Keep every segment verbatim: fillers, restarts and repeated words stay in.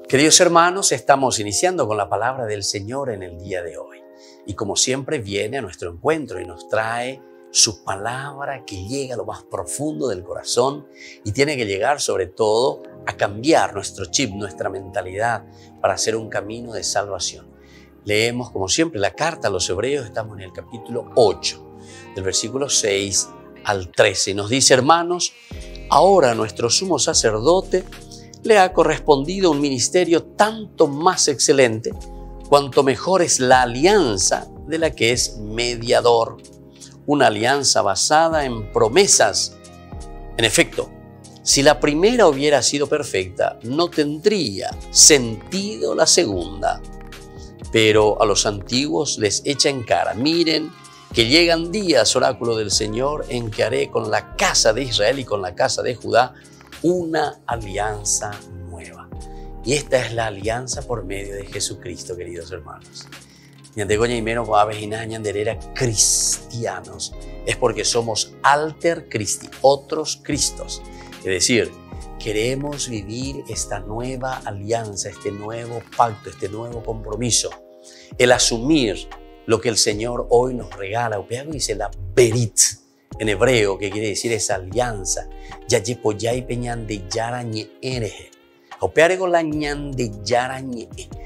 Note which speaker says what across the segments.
Speaker 1: Queridos hermanos, estamos iniciando con la palabra del Señor en el día de hoy. Y como siempre viene a nuestro encuentro y nos trae su palabra que llega a lo más profundo del corazón y tiene que llegar sobre todo a cambiar nuestro chip, nuestra mentalidad para hacer un camino de salvación. Leemos como siempre la carta a los Hebreos, estamos en el capítulo ocho, del versículo seis al trece. Y nos dice: hermanos, ahora nuestro sumo sacerdote le ha correspondido un ministerio tanto más excelente cuanto mejor es la alianza de la que es mediador, una alianza basada en promesas. En efecto, si la primera hubiera sido perfecta, no tendría sentido la segunda. Pero a los antiguos les echa en cara: miren que llegan días, oráculo del Señor, en que haré con la casa de Israel y con la casa de Judá una alianza nueva. Y esta es la alianza por medio de Jesucristo, queridos hermanos. Ñandegoña y menos guaves ñanderera cristianos. Es porque somos alter Christi, otros Cristos. Es decir, queremos vivir esta nueva alianza, este nuevo pacto, este nuevo compromiso. El asumir lo que el Señor hoy nos regala. Upeago dice la berit en hebreo, que quiere decir esa alianza. Yayepoyay peñan de yarañe ereje. Opearego la ñan de yarañe.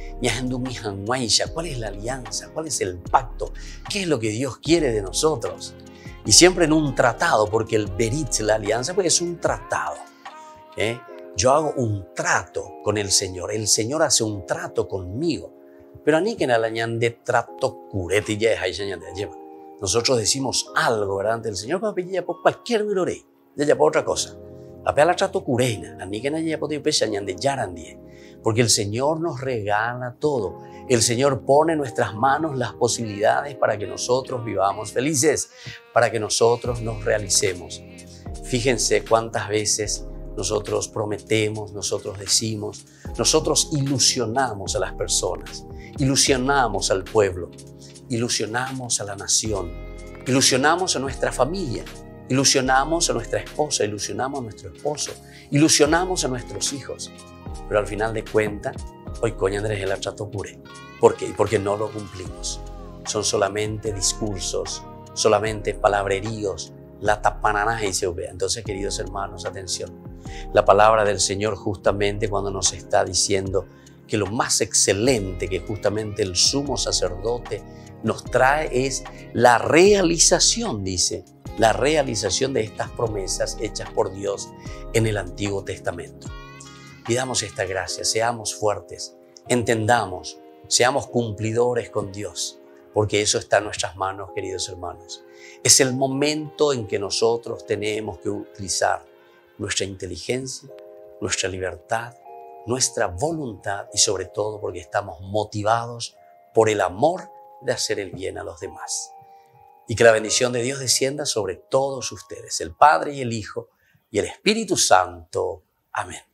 Speaker 1: ¿Cuál es la alianza? ¿Cuál es el pacto? ¿Qué es lo que Dios quiere de nosotros? Y siempre en un tratado, porque el berit, la alianza, pues es un tratado. ¿eh? Yo hago un trato con el Señor. El Señor hace un trato conmigo. Pero a ni que la ñan de trato curete ya es ahí lleva. Nosotros decimos algo, ¿verdad? Ante el Señor, para pedir por cualquier gloré, ya por otra cosa. A la trato curena, a ni que nadie puede pensar de yarandie. Porque el Señor nos regala todo. El Señor pone en nuestras manos las posibilidades para que nosotros vivamos felices, para que nosotros nos realicemos. Fíjense cuántas veces nosotros prometemos, nosotros decimos, nosotros ilusionamos a las personas, ilusionamos al pueblo, ilusionamos a la nación, ilusionamos a nuestra familia, ilusionamos a nuestra esposa, ilusionamos a nuestro esposo, ilusionamos a nuestros hijos. Pero al final de cuentas, hoy coño Andrés el trato pure. ¿Por qué? Porque no lo cumplimos. Son solamente discursos, solamente palabreríos, la tapananaje y se vea. Entonces, queridos hermanos, atención. La palabra del Señor justamente cuando nos está diciendo que lo más excelente que justamente el sumo sacerdote nos trae es la realización, dice, la realización de estas promesas hechas por Dios en el Antiguo Testamento. Pidamos esta gracia, seamos fuertes, entendamos, seamos cumplidores con Dios, porque eso está en nuestras manos, queridos hermanos. Es el momento en que nosotros tenemos que utilizar nuestra inteligencia, nuestra libertad, nuestra voluntad y sobre todo porque estamos motivados por el amor de hacer el bien a los demás. Y que la bendición de Dios descienda sobre todos ustedes, el Padre y el Hijo y el Espíritu Santo. Amén.